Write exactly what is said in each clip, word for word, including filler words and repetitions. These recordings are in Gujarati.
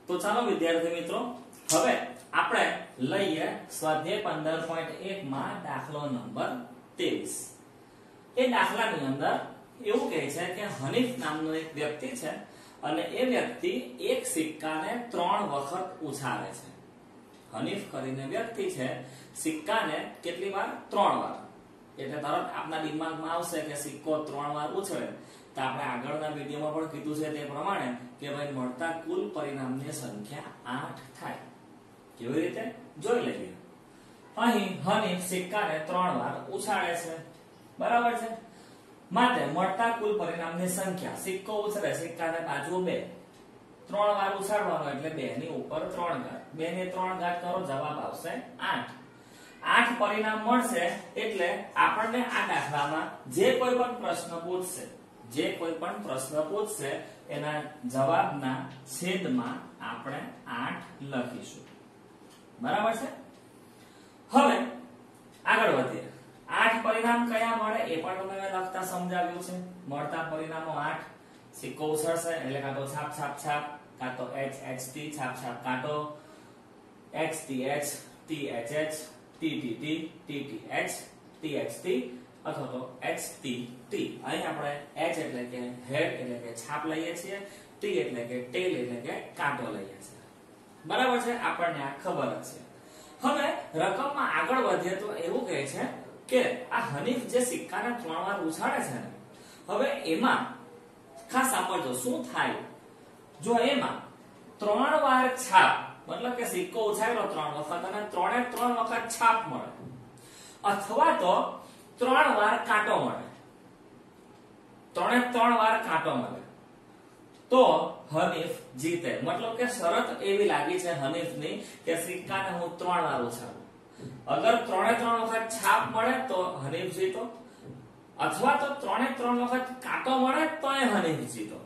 તો ચાલો વિદ્યાર્થી મિત્રો હવે આપણે લઈએ સ્વાધ્યાય પંદર પોઈન્ટ એક માં દાખલો નંબર ત્રેવીસ। એ દાખલાની અંદર એવું કહે છે કે હનીફ નામનો એક વ્યક્તિ છે અને એ વ્યક્તિ એક સિક્કાને ત્રણ વખત ઉછાળે છે। હનીફ કરીને વ્યક્તિ છે, સિક્કાને કેટલી વાર? ત્રણ વાર। એટલે તરત આપના દિમાગમાં આવશે કે સિક્કો ત્રણ વાર ઉછળે તો આપણે આગળના વિડિયોમાં પણ કીધું છે તે પ્રમાણે કે ભાઈ મળતા કુલ પરિણામની સંખ્યા આઠ થાય। કેવી રીતે જોઈ લઈએ। અહીં હનીફ સિક્કાને ત્રણ વાર ઉછાળે છે, બરાબર છે। માટે મળતા કુલ પરિણામની સંખ્યા, સિક્કો ઉછળે, સિક્કાને બાજુ બે, ત્રણ વાર ઉછાળવાનો એટલે બે ની ઉપર ત્રણ ઘાત, બે ની ત્રણ ઘાત કરો, જવાબ આવશે આઠ। આઠ પરિણામ મળશે એટલે આપણને આ દાખલામાં જે કોઈ પણ પ્રશ્ન પૂછશે જે કોઈ પણ પ્રશ્ન પૂછશે એના જવાબના છેદમાં આપણે આઠ લખીશું, બરાબર છે। હવે આગળ વધીએ। આઠ પરિણામ કયા મળે એ પણ તમને લખતા સમજાવ્યું છે। મળતા પરિણામો આઠ, સિક્કો ઉછળશે એટલે કાં તો છાપ છાપ છાપ, કાં તો એચ એચ ટી છાપ છાપ કાંટો, H T H, T H H, T T T, T T H, T H T અથવા તો એચ ટી ટી। અહીં આપણે એચ એટલે કે હેડ એટલે કે છાપ લઈએ છીએ, ટી એટલે કે ટેલ એટલે કે કાંટો લઈએ છીએ, બરાબર છે। આપણને આ ખબર જ છે। હવે રકમમાં આગળ વધીએ તો એવું કહે છે કે આ હનીફ જે સિક્કાને ત્રણ વાર ઉછાળે છે ને, હવે એમાં ખાસ સાંભળજો શું થાય। જો એમાં ત્રણ વાર છાપ, મતલબ કે સિક્કો ઉછાળેલો ત્રણ વખત અને ત્રણે ત્રણ વખત છાપ મળે, અથવા તો ત્રણ વાર કાંટો મળે, ત્રણે ત્રણ વાર કાંટો મળે, તો હનીફ જીતે। મતલબ કે શરત એવી લાગી છે હનીફની કે સિક્કાને હું ત્રણ વાર ઉછાળું, અગર ત્રણે ત્રણ વખત છાપ મળે તો હનીફ જીતો, અથવા તો ત્રણે ત્રણ વખત કાંટો મળે તો એ હનીફ જીતો।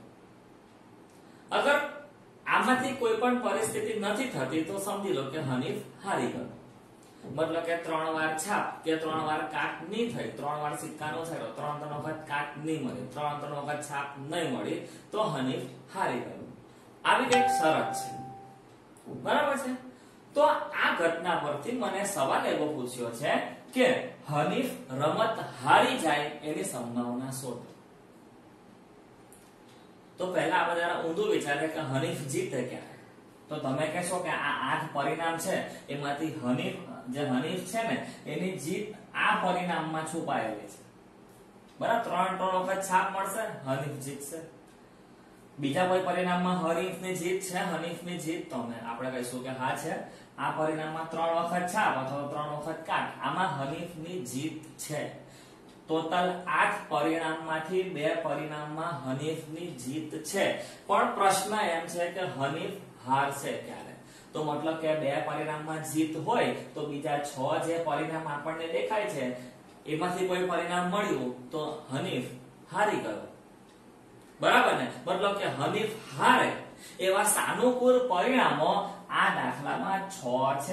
અગર આમાંથી કોઈ પણ પરિસ્થિતિ નથી થતી તો સમજી લો કે હનીફ હારી ગયો। મતલબ કે ત્રણ વાર છાપ કે ત્રણ વાર કાટ નહીં થઈ, ત્રણ વાર સિક્કાનો ઉછાળ્યો, ત્રણ ત્રણ વખત કાટ નહીં મળી, ત્રણ ત્રણ વખત છાપ નહીં મળી તો હનીફ હારી ગયો। આવી કઈક શરત છે, બરાબર છે। તો આ ઘટના પરથી મને સવાલ એવો પૂછ્યો છે કે હનીફ રમત હારી જાય એની સંભાવના શોધો। તો પહેલા આપણે જરા ઊંધું વિચારીએ કે હનીફ જીતે ક્યારે। તો તમે કહેશો કે આ આઠ પરિણામ છે એમાંથી હનીફ જે હનીફ છે ને એની જીત આ પરિણામમાં છુપાયેલી છે, બરાબર। ત્રણ ત્રણ વખત છાપ મળશે, હનીફ જીતશે। બીજા કોઈ પરિણામમાં હનીફની જીત છે, હનીફની જીત તો આપણે કહીશું કે હા છે, આ પરિણામમાં ત્રણ વખત છાપ અથવા ત્રણ વખત કાટ, આમાં હનીફની જીત છે। ટોટલ આઠ પરિણામમાંથી બે પરિણામમાં હનીફની જીત છે, પણ પ્રશ્ન એમ છે કે હનીફ હારશે ક્યારે। તો મતલબ કે બે પરિણામમાં જીત હોય તો બીજા છ જે પરિણામ આપણને દેખાય છે એમાંથી કોઈ પરિણામ મળ્યું તો હનીફ હારી ગયો, બરાબર ને। મતલબ કે હનીફ હારે એવા સાનુકૂળ પરિણામો આ દાખલામાં છ છે,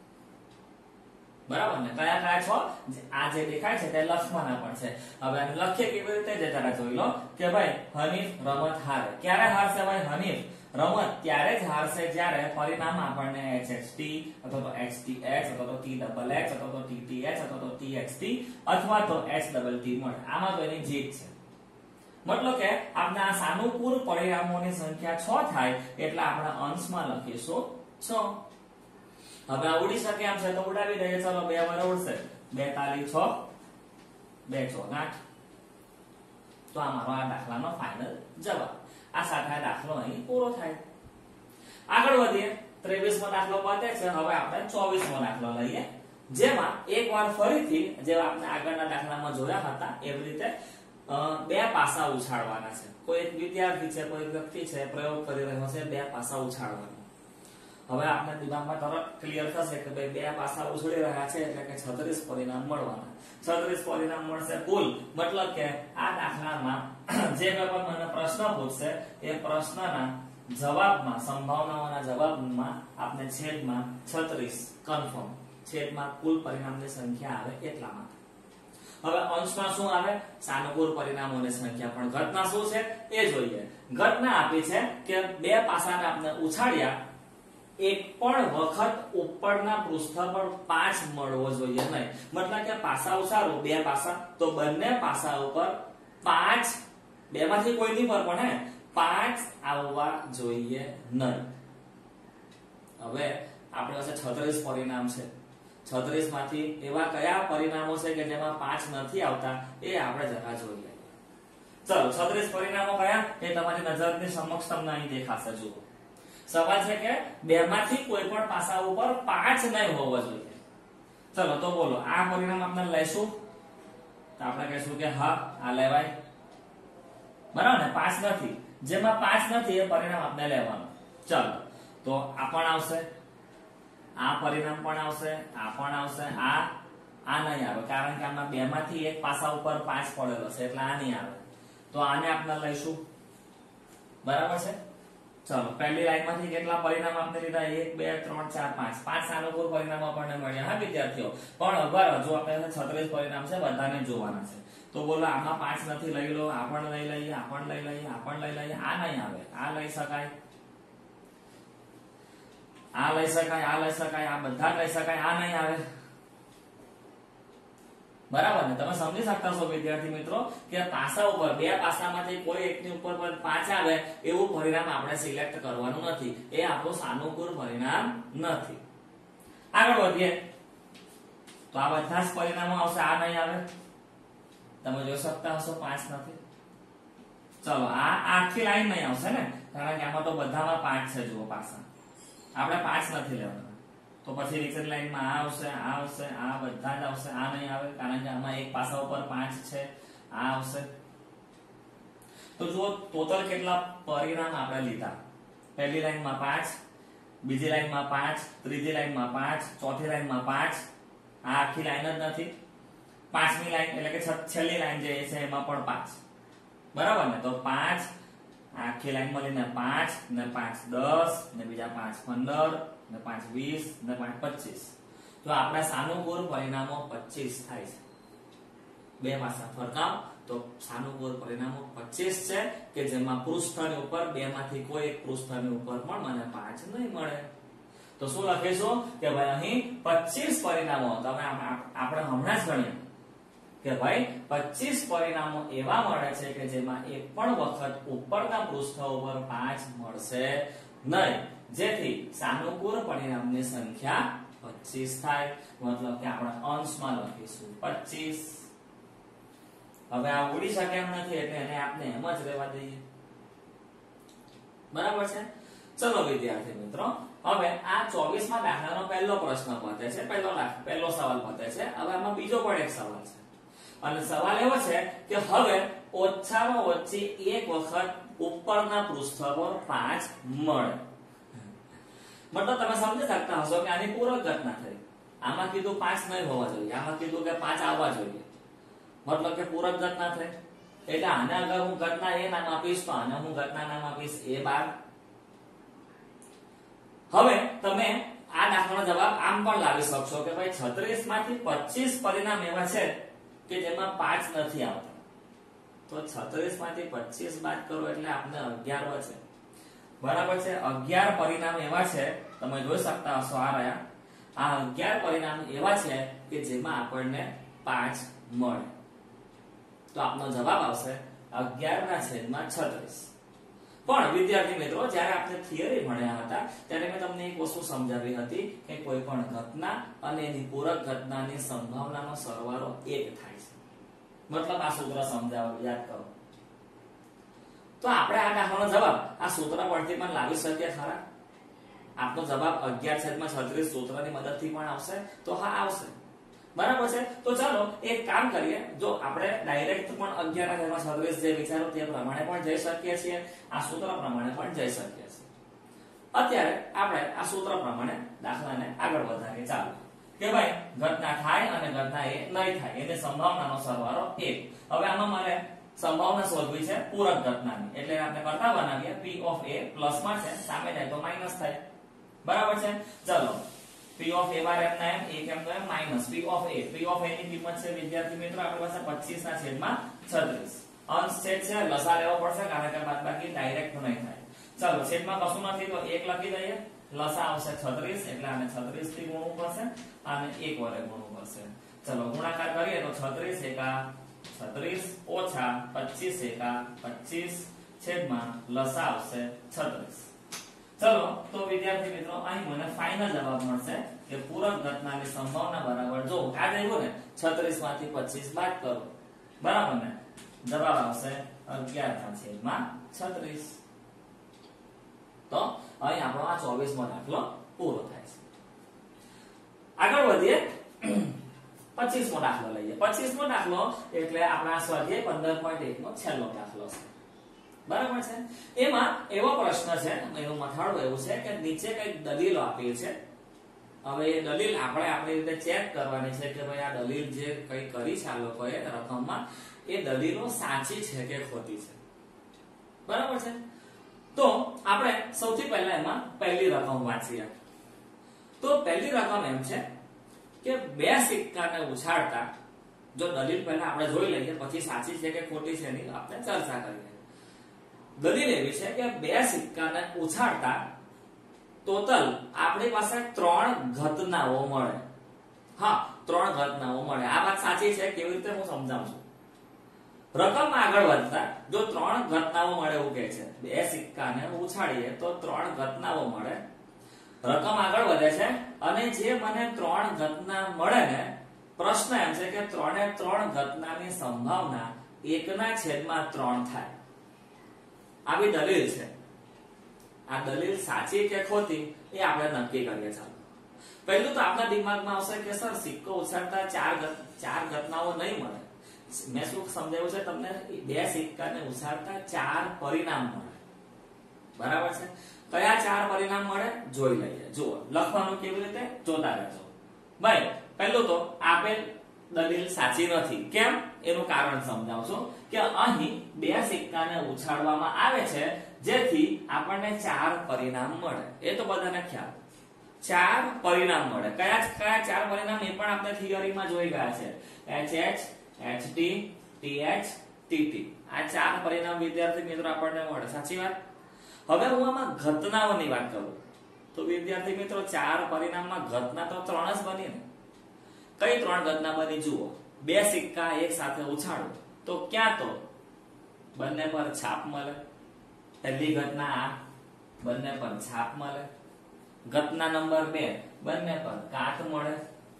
બરાબર ને। કયા કયા છ? આ જે દેખાય છે તે લખવાના પણ છે। હવે આને લખીએ કેવી રીતે જે જરા જોઈ લો કે ભાઈ હનીફ રમત હારે। ક્યારે હારશે ભાઈ હનીફ રમત? ત્યારે જ હારશે જ્યારે પરિણામ આપણને એચ એચ ટી અથવા તો એચ ટી એચ અથવા તો ટી ડબલ એચ અથવા તો ટી ટી એચ અથવા તો ટી એચ ટી અથવા તો એચ ડબલ ટી મળે, આમાં તો એની જીત છે। મતલબ કે આપણે આ સાનુકૂળ પરિણામોની સંખ્યા છ થાય એટલે આપણે અંશમાં લખીશું છ। હવે આ ઉડી શકે એમ છે તો ઉડાવી દઈએ, ચલો બે વાર ઉડશે, બે તાલી છ, બે ચોક આઠ। તો આ મારો આ દાખલાનો ફાઇનલ જવાબ। આ સાથે દાખલો અહીં પૂરો થાય। આગળ વધીએ, ત્રેવીસ મો દાખલો પતે છે, હવે આપણે ચોવીસ મો દાખલો લઈએ, જેમાં એકવાર ફરીથી જે આપણે આગળના દાખલામાં જોયા હતા એવી રીતે બે પાસા ઉછાળવાના છે। કોઈ એક વિદ્યાર્થી છે, કોઈ વ્યક્તિ છે, પ્રયોગ કરી રહ્યો છે બે પાસા ઉછાળવાના। હવે આપણા દિમાગમાં તરત ક્લિયર થશે કે ભાઈ બે પાસા ઉછળી રહ્યા છે એટલે કે છત્રીસ પરિણામ મળવાના। છત્રીસ પરિણામ મળશે કુલ, મતલબ કે આ દાખલામાં જે પણ મને પ્રશ્ન પૂછશે એ પ્રશ્નના જવાબમાં, સંભાવનાઓના જવાબમાં આપણે છેદમાં છત્રીસ કન્ફર્મ, છેદમાં કુલ પરિણામની સંખ્યા આવે એટલા માટે। હવે અંશમાં શું આવે? સાનુકૂળ પરિણામોની સંખ્યા। પણ ઘટના શું છે એ જોઈએ। ઘટના આપી છે કે બે પાસાને આપણે ઉછાળ્યા એક પણ વખત ઉપરના પૃષ્ઠ પર પાંચ મળવો જોઈએ નહીં. મતલબ કે પાસા ઉસારો બે પાસા, તો બંને પાસા ઉપર પાંચ, બે માંથી કોઈ નહીં પર પણ હે પાંચ આવવા જોઈએ નહીં. હવે આપણી પાસે છત્રીસ પરિણામ છે. છત્રીસ માંથી એવા કયા પરિણામો છે કે જેમાં પાંચ નથી આવતા એ આપણે જરા જોઈએ. ચલો છત્રીસ પરિણામો કયા એ તમારી નજરની સમક્ષ તમને અહીં દેખાશે. જુઓ, સવાલ છે કે બે માંથી કોઈ પણ પાસા ઉપર પાંચ નહીં હોવો જોઈએ. ચલો તો બોલો, આ પરિણામ આપણે લઈશું તો આપણે કહીશું કે હા આ લેવાય, બરાબર ને? પાંચ નથી, જેમાં પાંચ નથી એ પરિણામ આપણે લેવાનું. ચલો તો આ પણ આવશે, આ પરિણામ પણ આવશે, આ પણ આવશે, આ આ નહીં આવે કારણ કે આમાં બે માંથી એક પાસા ઉપર પાંચ પડેલો છે એટલે આ નહીં આવે. તો આને આપણે લઈશું, બરાબર છે? ચલો પહેલી લાઈન માંથી કેટલા પરિણામ આપણે લીધા? એક બે ત્રણ ચાર પાંચ. પાંચ સાનુકૂળ પરિણામો આપણને મળ્યા હા વિદ્યાર્થીઓ. પણ અગર હજુ આપણે છત્રીસ પરિણામ છે, બધાને જોવાના છે. તો બોલો આમાં પાંચ નથી, લઈ લો, આ પણ લઈ લઈએ, આ પણ લઈ લઈએ, આ પણ લઈ લઈએ. આ નહીં આવે, આ લઈ શકાય, આ લઈ શકાય, આ લઈ શકાય, આ બધા લઈ શકાય, આ નહીં આવે. બરાબર ને? તમે સમજી શકતા છો વિદ્યાર્થી મિત્રો કે પાસા ઉપર બે પાસામાંથી કોઈ એકની ઉપર પણ પાંચ આવે એવું પરિણામ આપણે સિલેક્ટ કરવાનું નથી. એ આપણું સાનુકૂળ પરિણામ નથી. આગળ વધીએ તો આ બધા જ પરિણામો આવશે, આ નહીં આવે. તમે જોઈ શકતા હશો પાંચ નથી. ચલો આ આખી લાઈન નહીં આવશે ને, કારણ કે આમાં તો બધામાં પાંચ છે. જુઓ પાસા આપણે પાંચ નથી લેવાના. તો પછી નીચેની લાઈનમાં આ આવશે, આ આવશે, આ બધા જ આવશે, આ નહીં આવે કારણ કે આમાં એક પાસા ઉપર પાંચ છે. આ આવશે. તો જુઓ ટોટલ કેટલા પરિણામ આપણે લીધા. પહેલી લાઈનમાં પાંચ, બીજી લાઈનમાં પાંચ, ત્રીજી લાઈનમાં પાંચ, ચોથી લાઈનમાં પાંચ. આ આખી લાઈન જ નથી. પાંચમી લાઈન એટલે કે છેલ્લી લાઈન જે છે એમાં પણ પાંચ. બરાબર ને? તો પાંચ આખી લાઈન મળીને પાંચ ને પાંચ દસ ને બીજા પાંચ પંદર ને પાંચ વીસ ને પાંચ પચીસ. તો આપણા સાનુકૂળ પરિણામો પચીસ થાય છે. બે પાસા ફરકાવ તો સાનુકૂળ પરિણામો પચીસ છે કે જેમાં પૃષ્ઠની ઉપર બે માંથી કોઈ એક પૃષ્ઠની ઉપર પણ મને પાંચ નહીં મળે. તો શું લખીશું કે ભાઈ અહીં પચીસ પરિણામો તમે આપણે હમણાં જ ગણ્યા કે ભાઈ પચીસ પરિણામો એવા મળે છે કે જેમાં એક પણ વખત ઉપરના પૃષ્ઠ ઉપર પાંચ મળશે નહીં, જેથી સાનુકૂળ પરિણામની સંખ્યા પચીસ થાય. મતલબ કે આપણે અંશમાં લખીશું પચીસ. હવે આ ઉડી શકે એમ નથી એટલે એને આપણે એમ જ રહેવા દઈએ. બરાબર છે? ચલો વિદ્યાર્થી મિત્રો, હવે આ ચોવીસ માં દાખલાનો પહેલો પ્રશ્ન પતે છે, પહેલો પહેલો સવાલ પતે છે. હવે આમાં બીજો પણ એક સવાલ છે અને સવાલ એવો છે કે હવે ઓછામાં ઓછી એક વખત ઉપરના પૃષ્ઠ પર પાંચ મળે. મતલબ તમે સમજી શકતા હશો કે આની પૂરક ઘટના થઈ. આમાં કીધું પાંચ નહીં હોવા જોઈએ, આમાં કીધું કે પાંચ આવવા જોઈએ. મતલબ કે પૂરક ઘટના થઈ. એટલે આને અગર હું ઘટના એ નામ આપીશ તો આને હું ઘટના નામ આપીશ એ બાર. હવે તમે આ દાખલાનો જવાબ આમ પણ લાવી શકશો કે ભાઈ છત્રીસ માંથી પચીસ પરિણામ એવા છે કે જેમાં પાંચ નથી આવતા. તો છત્રીસ માંથી પચીસ બાદ કરો એટલે આપણે અગિયાર વધે. બરાબર છે? અગિયાર પરિણામ એવા છે, તમે જોઈ શકતા હશો આ રહ્યા. આ અગિયાર પરિણામ એવા છે કે જેમાં આપણને પાંચ મળે. તો આપનો જવાબ આવશે અગિયાર ના છેદમાં છત્રીસ. પણ વિદ્યાર્થી મિત્રો, જ્યારે આપણે થિયરી ભણ્યા હતા ત્યારે મેં તમને એક વસ્તુ સમજાવી હતી કે કોઈ પણ ઘટના અને એની પૂરક ઘટનાની સંભાવનાનો સરવાળો એક થાય છે. મતલબ આ સૂત્ર સમજાવ યાદ કરો. તો આપણે આ દાખલાનો જવાબ આ સૂત્ર પરથી પણ લાવી શકીએ ખરા? આપનો જવાબ અગિયાર છેદમાં છત્રીસ સૂત્રની મદદથી પણ આવશે? તો હા આવશે. બરાબર છે? તો ચાલો એક કામ કરીએ. જો આપણે ડાયરેક્ટ પણ અગિયાર છેદમાં છત્રીસ જે વિચારો તે પ્રમાણે પણ જઈ શકીએ છીએ, આ સૂત્ર પ્રમાણે પણ જઈ શકીએ છીએ. અત્યારે આપણે આ સૂત્ર પ્રમાણે દાખલાને આગળ વધારીએ. ચાલો કે ભાઈ ઘટના થાય અને ઘટના એ નહીં થાય એની સંભાવનાનો સરવાળો એક. હવે આમાં મારે સંભાવના શોધવી છે પૂરક ઘટનાની, એટલે આપણે કરતા બનાવીએ p of a પ્લસ માં છે, સામે જાય તો માઈનસ થાય. બરાબર છે? ચલો p of a બાર એમ ના એમ એક એમ તો એમ minus p of a. p of a ની કિંમત છે વિદ્યાર્થી મિત્રો આપણી પાસે પચીસ ના છેદમાં છત્રીસ. અંશ છેદ છે લસા લેવો પડશે કારણ કે બાદબાકી ડાયરેક્ટ નહીં થાય. ચાલો છેદમાં કશું નથી તો એક લખી દઈએ, લસા આવશે છત્રીસ એટલે આને છત્રીસ થી ગુણવું પડશે અને એક વડે ગુણવું પડશે. ચલો ગુણાકાર કરીએ તો છત્રીસ એકા છત્રીસ ઓછા પચીસ એકા પચીસ છેદમાં લસા આવશે છત્રીસ. ચલો તો વિદ્યાર્થી મિત્રો અહીં મને ફાઇનલ જવાબ મળશે કે પૂરક ઘટનાની સંભાવના બરાબર જો આ થયું ને છત્રીસ માંથી પચીસ બાદ કરો બરાબર ને, જવાબ આવશે અગિયાર ના છેદમાં છત્રીસ. તો અહીં આપણો આ ચોવીસ મો દાખલો પૂરો થાય છે. આગળ વધીએ પચીસ મો દાખલો લઈએ. પચીસ મો દાખલો એટલે આપણા સ્વાધ્યાય પંદર પોઈન્ટ એક નો છેલ્લો દાખલો છે બરાબર છે. એમાં એવો પ્રશ્ન છે, એનું મથાળું એવું છે કે નીચે કઈક દલીલો આપી છે. હવે એ દલીલ આપણે આપણી રીતે ચેક કરવાની છે કે ભાઈ આ દલીલ જે કઈ કરી છે આ લોકોએ રકમમાં એ દલીલો સાચી છે કે ખોટી છે બરાબર છે. તો આપણે સૌથી પહેલા એમાં પહેલી રકમ વાંચીએ. તો પહેલી રકમ એમ છે કે બે સિક્કાને ઉછાળતા, જો દલીલ પહેલા આપણે જોઈ લઈએ પછી સાચી છે કે ખોટી છે એની આપણે ચર્ચા કરીએ. દલીલ એવી છે કે બે સિક્કાને ઉછાળતા ટોટલ આપણી પાસે ત્રણ ઘટનાઓ મળે. હા, ત્રણ ઘટનાઓ મળે. આ વાત સાચી છે, કેવી રીતે હું સમજાવું છું. રકમ આગળ વધતા જો ત્રણ ઘટનાઓ મળે એવું કહે છે. બે સિક્કાને ઉછાળીએ તો ત્રણ ઘટનાઓ મળે. રકમ આગળ વધે છે અને જે મને ત્રણ ઘટના મળે ને, પ્રશ્ન એમ છે કે ત્રણે ત્રણ ઘટનાની સંભાવના એકના છેદમાં ત્રણ થાય. આવી દલીલ છે. આ દલીલ સાચી કે ખોટી એ આપણે નક્કી કરીએ. ચાલો પહેલું તો આપણા દિમાગમાં આવશે કે સર સિક્કો ઉછાળતા ચાર ચાર ઘટનાઓ નહીં મળે. મેં શું સમજાવ્યું છે તમને, બે સિક્કાને ઉછાળતા ચાર પરિણામ મળે બરાબર છે. કયા ચાર પરિણામ મળે જોઈ લઈએ. જુઓ લખવાનું કેવી રીતે જોતા રહેજો ભાઈ. પહેલું તો આપેલ દલીલ સાચી નથી. કેમ એનું કારણ સમજાવું છું કે અહીં બે સિક્કાને ઉછાળવામાં આવે છે જેથી આપણને ચાર પરિણામ મળે. એ તો બધાને ખ્યાલ, ચાર પરિણામ મળે. કયા કયા ચાર પરિણામ એ પણ આપણે થિયરીમાં જોઈ ગયા છે. H H H T T H T T આ ચાર પરિણામ વિદ્યાર્થી મિત્રો આપણને મળે. સાચી વાત. હવે હું આમાં ઘટનાઓની વાત કરું તો વિદ્યાર્થી મિત્રો ચાર પરિણામમાં ઘટના તો ત્રણ જ બની ને. કઈ ત્રણ ઘટના બની જુઓ. બે સિક્કા એક સાથે ઉછાળો તો ક્યાં તો બંને પર છાપ મળે. પહેલી ઘટના આ, બંને પર છાપ મળે. ઘટના નંબર બે, બંને પર કાટ મળે.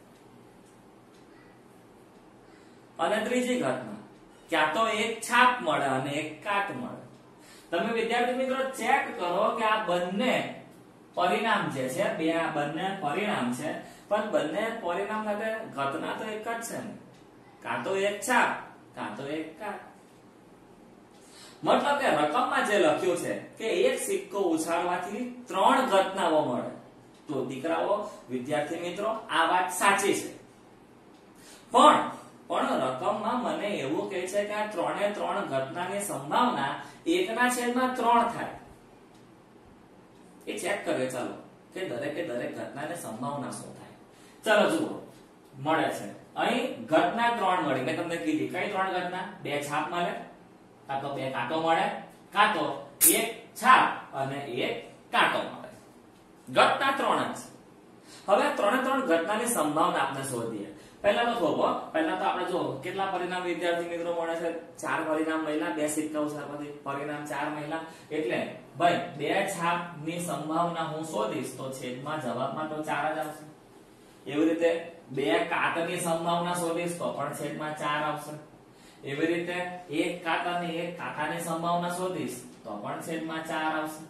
અને ત્રીજી ઘટના ક્યાં તો એક છાપ મળે અને એક કાટ મળે. તમે વિદ્યાર્થી મિત્રો ચેક કરો કે આ બંને પરિણામ જે છે, બે આ બંને પરિણામ છે, પણ બંને પરિણામ સાથે ઘટના તો એક જ છે ને. કાં તો એક છાપ કાં તો એક કાટ. મતલબ કે રકમમાં જે લખ્યું છે કે એક સિક્કો ઉછાળવાથી ત્રણ ઘટનાઓ મળે. તો દીકરાઓ વિદ્યાર્થી મિત્રો આ વાત સાચી છે. પણ પણ રકમમાં મને એવું કહે છે કે આ ત્રણે ત્રણ ઘટનાની સંભાવના એકના છેદમાં ત્રણ થાય. એ ચેક કરીએ ચાલો કે દરેકે દરેક ઘટનાની સંભાવના શું થાય. ચાલો જુઓ મળે છે અહીં ઘટના ત્રણ મળી. મેં તમને કીધી કઈ ત્રણ ઘટના? બે છાપ મળે, કાં તો બે કાંટો મળે, કાં તો એક છાપ અને એક કાંટો મળે. ઘટના ત્રણ જ. હવે ત્રણે ત્રણ ઘટનાની સંભાવના આપણે શોધીએ. પહેલા તો જોવો, પહેલા તો આપણે જો કેટલા પરિણામ વિદ્યાર્થી મિત્રો મળે છે. ચાર પરિણામ મળ્યા. બે સિક્કા ઉછાળવાથી પરિણામ ચાર મળ્યા. એટલે ભાઈ બે છાપ ની સંભાવના હું શોધીશ તો છેદમાં જવાબમાં તો ચાર જ આવશે. એવી રીતે બે કાટની સંભાવના શોધીશ તો પણ છેદમાં ચાર આવશે. એવી રીતે એક કાટ અને એક કાંટાની સંભાવના શોધીશ તો પણ છેદમાં ચાર આવશે.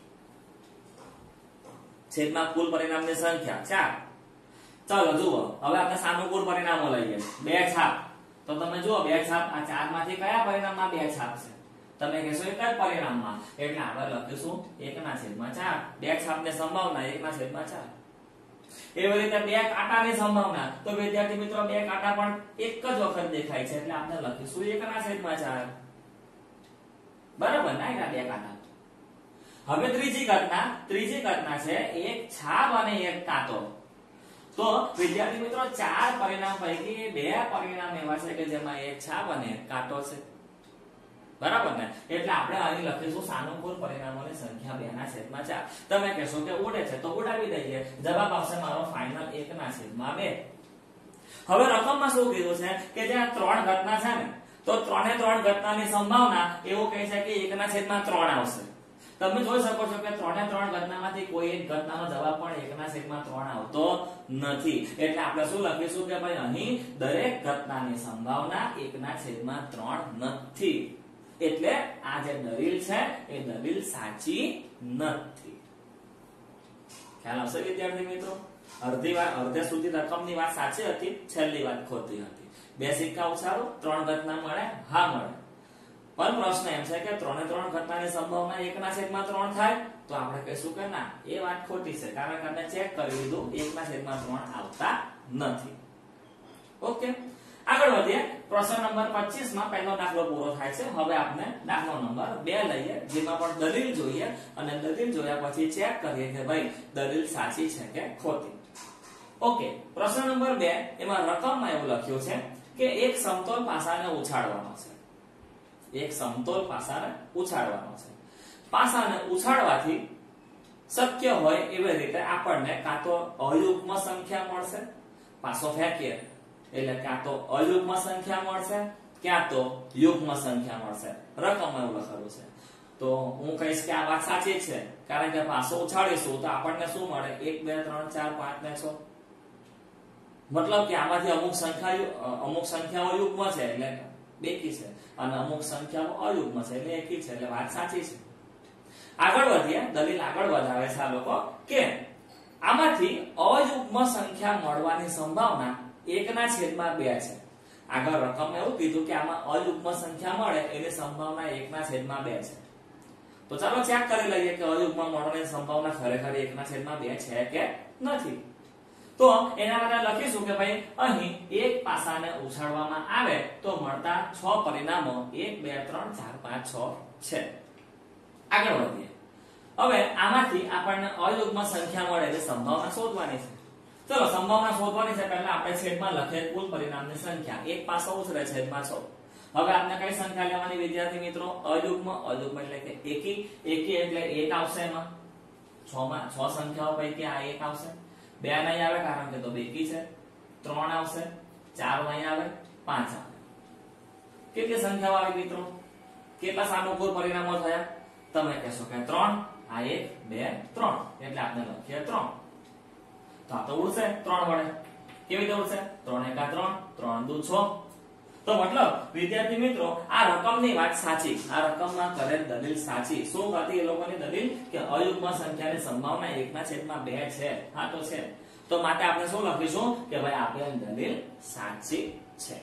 છેદમાં કુલ પરિણામની સંખ્યા ચાર. ચાલો જુઓ હવે આપણે સાનુકૂળ પરિણામો લઈએ. બે છાપ તો તમે જુઓ બે છાપ આ ચાર માંથી કયા પરિણામમાં બે છાપ છે? તમે કહેશો એક જ પરિણામમાં. એટલે આપણે લખીશું એકના છેદમાં ચાર. બે છાપની સંભાવના એકના છેદમાં ચાર. એવી રીતે બે કાંટાની સંભાવના તો વિદ્યાર્થી મિત્રો બે કાંટા પણ એક જ વખત દેખાય છે એટલે આપણે લખીશું એકના છેદમાં ચાર. બરાબર ને? બે કાંટા. હવે ત્રીજી ઘટના ત્રીજી ઘટના છે એક છાપ અને એક કાંટો. તો વિદ્યાર્થી મિત્રો ચાર પરિણામ પૈકી બે પરિણામ એવા છે કે જેમાં એક છાપ અને એક કાંટો છે. બરાબર ને? એટલે આપણે અહીં લખીશું સાનુકૂળ પરિણામોની સંખ્યા બે ના છેદમાં ચાર. તમે કહેશો કે ઉડે છે તો ઉડાવી દઈએ. જવાબ આવશે મારો ફાઇનલ એક ના છેદમાં બે. હવે રકમમાં શું કીધું છે કે જ્યાં ત્રણ ઘટના છે ને, તો ત્રણે ત્રણ ઘટનાની સંભાવના એવું કહે છે કે એક ના છેદમાં ત્રણ આવશે. તમે જોઈ શકો છો કે ત્રણે ત્રણ ઘટનામાંથી કોઈ એક ઘટનાનો જવાબ પણ એક ના છેદમાં ત્રણ આવતો નથી. એટલે આપણે શું લખીશું કે ભાઈ અહીં દરેક ઘટનાની સંભાવના એક ના છેદમાં ત્રણ નથી. એટલે આ જે દલીલ છે એ દલીલ સાચી નથી. ખ્યાલ આવશે વિદ્યાર્થી મિત્રો? અડધી વાત અડધે સુધી રકમની વાત સાચી હતી, છેલ્લી વાત ખોટી હતી. બે સિક્કા ઉછાળો, ત્રણ ઘટના મળે? હા મળે. પણ પ્રશ્ન એમ છે કે ત્રણે ત્રણ ઘટનાની સંભાવના એક ના છેદમાં ત્રણ થાય, તો આપણે કહીશું કે ના, એ વાત ખોટી છે, કારણ કે આપણે ચેક કરી લીધું એક ના છેદમાં ત્રણ આવતા નથી. ઓકે, આગળ વધીએ. પ્રશ્ન નંબર પચીસ માં પહેલો દાખલો પૂરો થાય છે. હવે આપણે દાખલો નંબર બે લઈએ, જેમાં પણ દલીલ જોઈએ અને દલીલ જોયા પછી ચેક કરીએ કે ભાઈ દલીલ સાચી છે કે ખોટી. ઓકે, પ્રશ્ન નંબર બે એમાં રકમમાં એવું લખ્યું છે કે એક સમતોલ પાસાને ઉછાળવાનો છે. એક સમતોલ પાસાને ઉછાળવાનો છે. પાસાને ઉછાળવાથી શક્ય હોય એવી રીતે આપણને કાં તો અયુગ્મ સંખ્યા મળશે, પાસો ફેંકીએ એટલે કાં તો અયુગ્મ સંખ્યા મળશે, ક્યાં તો યુગ્મ સંખ્યા મળશે. રકમમાં એવું લખેલું છે. તો હું કહીશ કે આ વાત સાચી છે, કારણ કે પાસો ઉછાળીશું તો આપણને શું મળે? એક બે ત્રણ ચાર પાંચ ને છ. મતલબ કે આમાંથી અમુક સંખ્યા અમુક સંખ્યાઓ યુગ્મ છે એટલે બેકી છે, અને અમુક સંખ્યાઓ અયુગ્મ છે એટલે એકી છે. એટલે વાત સાચી છે. આગળ વધીએ. દલીલ આગળ વધારે છે આ લોકો કે આમાંથી અયુગ્મ સંખ્યા મળવાની સંભાવના એક ના છેદમાં બે છે. આગળ રકમ એવું કીધું કે આમાં અયુગ્મ સંખ્યા મળે એની સંભાવના એક ના છેદમાં બે છે. તો ચાલો ચેક કરી લઈએ કે અયુગ્મ મળવાની સંભાવના ખરેખર એક ના છેદમાં બે છે કે નથી. તો એના માટે લખીશું કે ભાઈ અહીં એક પાસાને ઉછાળવામાં આવે તો મળતા છ પરિણામો એક બે ત્રણ ચાર પાંચ છ છે. આગળ વધીએ. હવે આમાંથી આપણને અયુગ્મ સંખ્યા મળે એટલે સંભાવના શોધવાની છે. ચલો સંભાવના શોધવાની છે. પહેલા આપણે છેદમાં લખીએ કુલ પરિણામની સંખ્યા. એક પાસો ઉછળે છેદમાં છ. હવે આપણે કઈ સંખ્યા લેવાની વિદ્યાર્થી મિત્રો? અયુગ્મ. અયુગ્મ એટલે કે એકી. એકી એટલે એક આવશે. એમાં છ માં છ સંખ્યાઓ પૈકી આ એક આવશે. બે નહીં આવે કારણ કે તો બેકી છે. ત્રણ આવશે. ચાર નહીં આવે. પાંચ આવે. કેટલી સંખ્યાઓ આવી મિત્રો? કેટલા સાનુકૂળ પરિણામો થયા? તમે કહેશો કે ત્રણ. આ એક બે ત્રણ એટલે આપણે લખીએ ત્રણ. તો આ તો ઉડશે ત્રણ વડે. કેવી રીતે ઉડશે? ત્રણ એકા ત્રણ, ત્રણ દુ છ. તો મતલબ વિદ્યાર્થી મિત્રો આ રકમની વાત સાચી. આ રકમમાં કરેલ દલીલ સાચી. શું હતી એ લોકોની દલીલ? કે અયુગ્મ સંખ્યાની સંભાવના એક ના છેદમાં બે છે. હા તો છે. તો માટે આપણે શું લખીશું કે ભાઈ આપેલ દલીલ સાચી છે.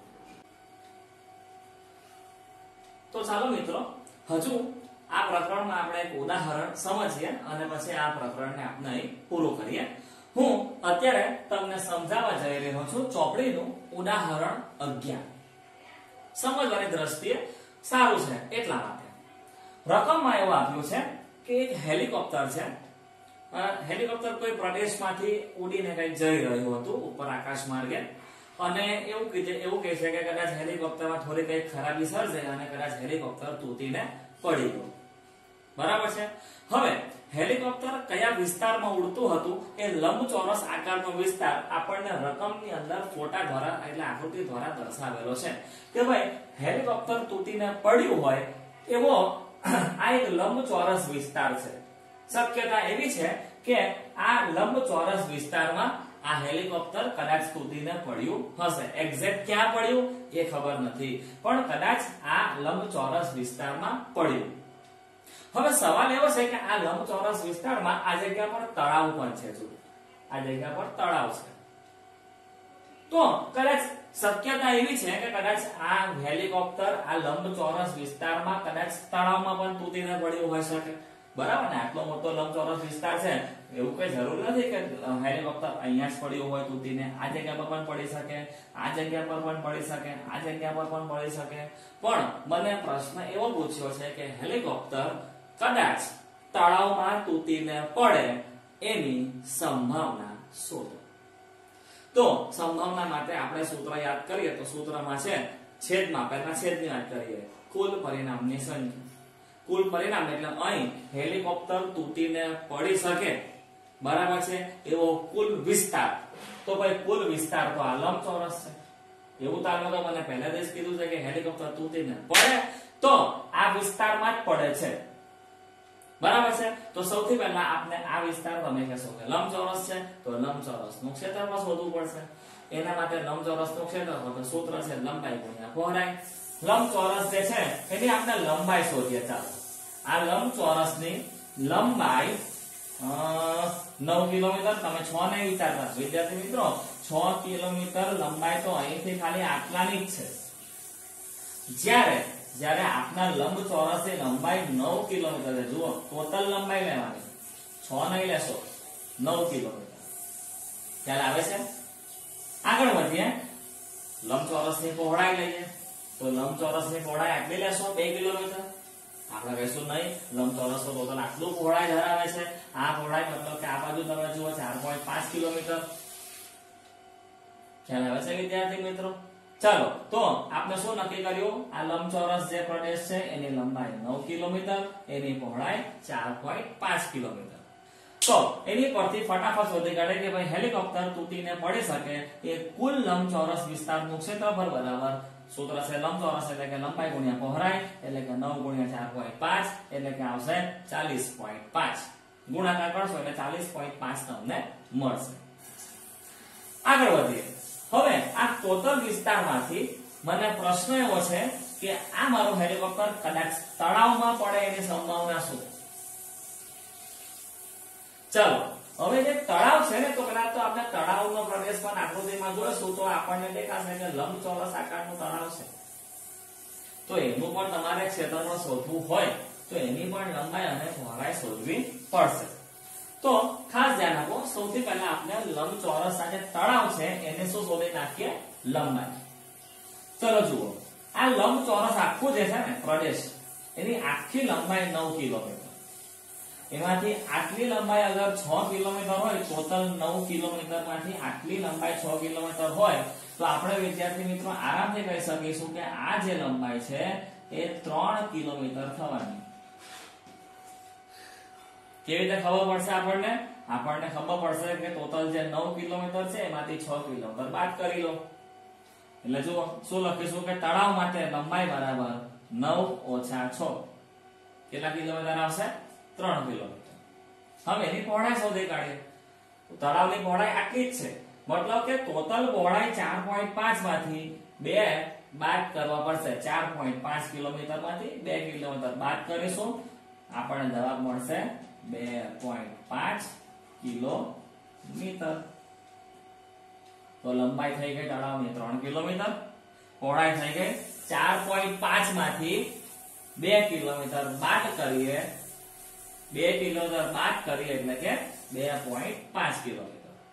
તો ચાલો મિત્રો હજુ આ પ્રકરણમાં આપણે એક ઉદાહરણ સમજીએ અને પછી આ પ્રકરણને આપણે અહીં પૂરું કરીએ. હું અત્યારે તમને સમજાવવા જઈ રહ્યો છું ચોપડીનું ઉદાહરણ અગિયાર. સમજવાની દ્રષ્ટિએ સારું છે એટલા માટે. રકમમાં એવું આપ્યું છે કે એક હેલિકોપ્ટર છે. હેલિકોપ્ટર કોઈ પ્રદેશમાંથી ઉડીને કઈ જઈ રહ્યું હતું ઉપર આકાશ માર્ગે, અને એવું કીધે એવું કહે છે કે કદાચ હેલિકોપ્ટરમાં થોડી કઈ ખરાબી સર્જાઈ અને કદાચ હેલિકોપ્ટર તૂટીને પડી ગયું. બરાબર છે. હવે હેલિકોપ્ટર કયા વિસ્તારમાં ઉડતું હતું એ લંબચોરસ આકારનો વિસ્તાર આપણને રકમની અંદર ફોટા દ્વારા એટલે આકૃતિ દ્વારા દર્શાવેલો છે કે ભાઈ હેલિકોપ્ટર તૂટીને પડ્યું હોય એવો આ એક લંબચોરસ વિસ્તાર છે. શક્યતા એવી છે કે આ લંબચોરસ વિસ્તારમાં આ હેલિકોપ્ટર કદાચ તૂટીને પડ્યું હશે. એક્ઝેક્ટ ક્યાં પડ્યું એ ખબર નથી, પણ કદાચ આ લંબચોરસ વિસ્તારમાં પડ્યું. હવે સવાલ એવો છે કે આ લંબચોરસ વિસ્તારમાં આ જગ્યા પર તળાવ પણ છે. જો આ જગ્યા પર તળાવ છે, તો કદાચ શક્યતા એવી છે કે કદાચ આ હેલિકોપ્ટર આ લંબચોરસ વિસ્તારમાં કદાચ તળાવમાં પણ તૂટીને પડ્યું હોઈ શકે. બરાબર ને? આટલો મોટો લંબચોરસ વિસ્તાર છે, એવું કઈ જરૂર નથી કે હેલિકોપ્ટર અહીંયા જ પડ્યું હોય તૂટીને. આ જગ્યા પર પણ પડી શકે, આ જગ્યા પર પણ પડી શકે, આ જગ્યા પર પણ પડી શકે. પણ મને પ્રશ્ન એવો પૂછ્યો છે કે હેલિકોપ્ટર કદાચ તળાવમાં તૂટીને પડે એની સંભાવના શોધો. તો સંભાવના માટે આપણે સૂત્ર યાદ કરીએ તો સૂત્રમાં છે છેદમાં, પહેલા છેદની વાત કરીએ. કુલ પરિણામની સંખ્યા. કુલ પરિણામ એટલે અહીં હેલિકોપ્ટર તૂટીને પડી શકે, બરાબર છે, એવો કુલ વિસ્તાર. તો ભાઈ કુલ વિસ્તાર તો આ લંબચોરસ છે. એવું તો આપણે તો મને પહેલાથી જ કીધું છે કે હેલિકોપ્ટર તૂટીને પડે તો આ વિસ્તારમાં જ પડે છે, બરાબર છે. તો સૌથી પહેલા આપણે આ વિસ્તાર તમે કહેશો કે લંબચોરસ છે, તો લંબચોરસનું ક્ષેત્રફળ શોધવું પડશે. એના માટે લંબચોરસનું ક્ષેત્રફળ તો સૂત્ર છે લંબાઈ ગુણ્યા પહોળાઈ. લંબચોરસ જે છે એની આપણે લંબાઈ શોધીએ. ચાલો, આ લંબચોરસની લંબાઈ નવ કિલોમીટર. તમે છ ને વિચારતા વિદ્યાર્થી મિત્રો, છ કિલોમીટર લંબાઈ તો અહીંથી ખાલી આટલાની જ છે. જ્યારે જ્યારે આપના લંબચોરસની લંબાઈ નવ કિલોમીટર છે. જુઓ, ટોટલ લંબાઈ લેવાની, છ નહીં લેશો, નવ કિલોમીટર. ખ્યાલ આવે છે? આગળ વધીએ, લંબચોરસની પહોળાઈ લઈએ. તો લંબચોરસની પહોળાઈ આટલી લેશો, બે કિલોમીટર. આપણે કહીશું નહીં, લંબચોરસ તો ટોટલ આટલું પહોળાઈ ધરાવે છે. આ પહોળાઈ મતલબ કે આ બાજુ તમે જુઓ ચાર પોઈન્ટ પાંચ કિલોમીટર. ખ્યાલ આવે છે વિદ્યાર્થી મિત્રો? ચાલો, તો આપણે શું નક્કી કર્યું? આ લંબચોરસ જે પ્રદેશ છે એની લંબાઈ નવ કિલોમીટર, એની પહોળાઈ ચાર પોઈન્ટ પાંચ કિલોમીટર. તો એની પરથી ફટાફટ શોધી કાઢે કે ભાઈ હેલિકોપ્ટર તૂટીને પડી શકે એ કુલ લંબચોરસ વિસ્તારનું ક્ષેત્રફળ બરાબર સૂત્ર છે લંબચોરસ એટલે કે લંબાઈ ગુણ્યા પહોળાઈ એટલે કે નવ ગુણ્યા ચાર પોઈન્ટ પાંચ એટલે કે આવશે ચાલીસ પોઈન્ટ પાંચ. ગુણાકાર કરશો એટલે ચાલીસ પોઈન્ટ પાંચ તમને મળશે. આગળ વધીએ. હવે આ ટોટલ વિસ્તારમાંથી મને પ્રશ્ન એવો છે કે આ મારું હેલિકોપ્ટર કદાચ તળાવમાં પડે એની સંભાવના શું? ચાલો, હવે જે તળાવ છે ને, તો કદાચ તો આપણે તળાવનો પ્રદેશ પણ આકૃતિમાં જોઈશું તો આપણને દેખાશે કે લંબચોરસ આકારનું તળાવ છે. તો એનું પણ તમારે ક્ષેત્રફળ શોધવું હોય તો એની પણ લંબાઈ અને પહોળાઈ શોધવી પડશે. તો ખાસ ધ્યાન આપો, સૌથી પહેલા આપણે લંબચોરસ સાથે તળાવ છે એને શું શોધી નાખીએ? લંબાઈ. ચલો જુઓ, આ લંબચોરસ આખું જે છે ને પ્રદેશ, એની આખી લંબાઈ નવ કિલોમીટર. એમાંથી આટલી લંબાઈ અગર છ કિલોમીટર હોય, ટોટલ નવ કિલોમીટર માંથી આટલી લંબાઈ છ કિલોમીટર હોય તો આપણે વિદ્યાર્થી મિત્રો આરામથી કહી શકીશું કે આ જે લંબાઈ છે એ ત્રણ કિલોમીટર થવાની. કેવી રીતે ખબર પડશે આપણને? આપણને ખબર પડશે કે ટોટલ જે નવ કિલોમીટર છે એમાંથી છ કિલોમીટર બાદ કરી લો. એટલે જુઓ શું લખીશું કે તળાવ માટે લંબાઈ બરાબર નવ ઓછા છ. કેટલા કિલોમીટર આવશે? ત્રણ કિલોમીટર. હવે એની પહોળાઈ શોધી કાઢીએ. તળાવની પહોળાઈ આટલી જ છે, મતલબ કે ટોટલ પહોળાઈ ચાર પોઈન્ટ પાંચ માંથી બે બાદ કરવા પડશે. ચાર પોઈન્ટ પાંચ કિલોમીટર માંથી બે કિલોમીટર બાદ કરીશું, આપણને જવાબ મળશે બે પોઈન્ટ પાંચ કિલોમીટર. તો લંબાઈ થઈ ગઈ તળાવની ત્રણ કિલોમીટર, પહોળાઈ થઈ ગઈ ચાર પોઈન્ટ પાંચ માંથી બે કિલોમીટર બાદ કરીએ, બે કિલોમીટર બાદ કરીએ એટલે કે બે પોઈન્ટ પાંચ કિલોમીટર.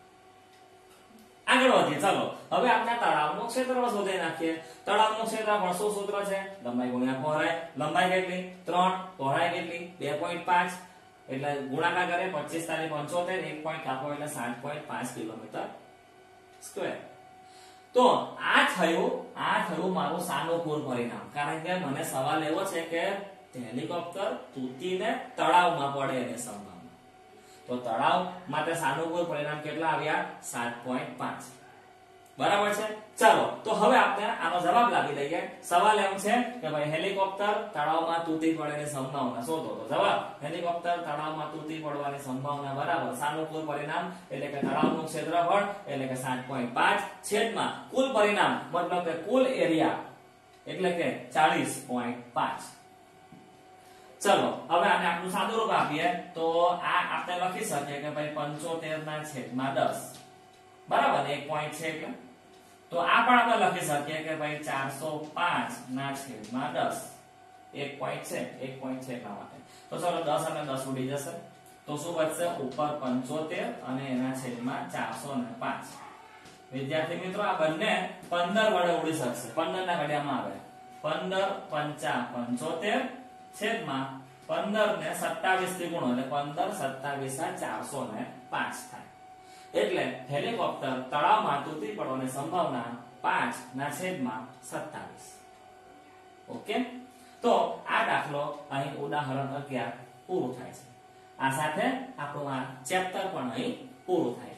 આગળ વધીએ. ચાલો, હવે આપણે તળાવનું ક્ષેત્રફળ શોધી નાખીએ. તળાવનું ક્ષેત્રફળ શું સૂત્ર છે? લંબાઈ ગુણ્યા પહોળાઈ. લંબાઈ કેટલી? ત્રણ. પહોળાઈ કેટલી? બે પોઈન્ટ પાંચ. એટલે ગુણાકાર કરીએ પચીસ તારી પંચોતેર, એક પોઈન્ટ કાપો એટલે સાત પોઈન્ટ પાંચ કિલોમીટર સ્ક્વેર. તો આ થયું આ થયું મારું સાનુકૂળ પરિણામ. કારણ કે મને સવાલ એવો છે કે હેલિકોપ્ટર તૂટીને તળાવમાં પડે એની સંભાવના. તો તળાવ માટે સાનુકૂળ પરિણામ કેટલા આવ્યા? સાત પોઈન્ટ પાંચ. બરાબર છે. ચાલો, તો હવે આપણે આનો જવાબ લાવી દઈએ. સવાલ એમ છે કે ભાઈ હેલિકોપ્ટર તળાવમાં તૂટી પડવાની સંભાવના શોધો. તો જવાબ હેલિકોપ્ટર તળાવમાં તૂટી પડવાની સંભાવના બરાબર સાનુકૂળ પરિણામ એટલે કે તળાવનું ક્ષેત્રફળ એટલે કે સાત પોઈન્ટ પાંચ છેદમાં કુલ પરિણામ મતલબ કે કુલ એરિયા એટલે કે ચાલીસ પોઈન્ટ પાંચ. ચલો, હવે આને આપણું સાદું રૂપ આપીએ તો આ આપણે લખી શકીએ કે ભાઈ પંચોતેર ના છેદમાં દસ બરાબર એક પોઈન્ટ છે એટલે. તો આ પણ આપણે લખી શકીએ કે ભાઈ ચારસો પાંચ ના છેદમાં દસ એક પોઈન્ટ છે, એક પોઈન્ટ છે એટલા માટે. તો ચલો દસ અને દસ ઉડી જશે તો શું બચશે? ઉપર પંચોતેર અને એના છેદમાં ચારસો ને પાંચ. વિદ્યાર્થી મિત્રો આ બંને પંદર વડે ઉડી શકશે. પંદર ના ઘડિયામાં આવે પંદર પંચા પંચોતેર છેદમાં પંદર ને સત્તાવીસ થી ગુણો એટલે પંદર સત્તાવીસ ચારસો ને પાંચ થાય. એટલે હેલિકોપ્ટર તળાવમાં તૂટી પડવાની સંભાવના પાંચ ના છેદમાં સત્તાવીસ. ઓકે, તો આ દાખલો અહીં ઉદાહરણ અગિયાર પૂરું થાય છે. આ સાથે આપણું આ ચેપ્ટર પણ અહીં પૂરું થાય છે.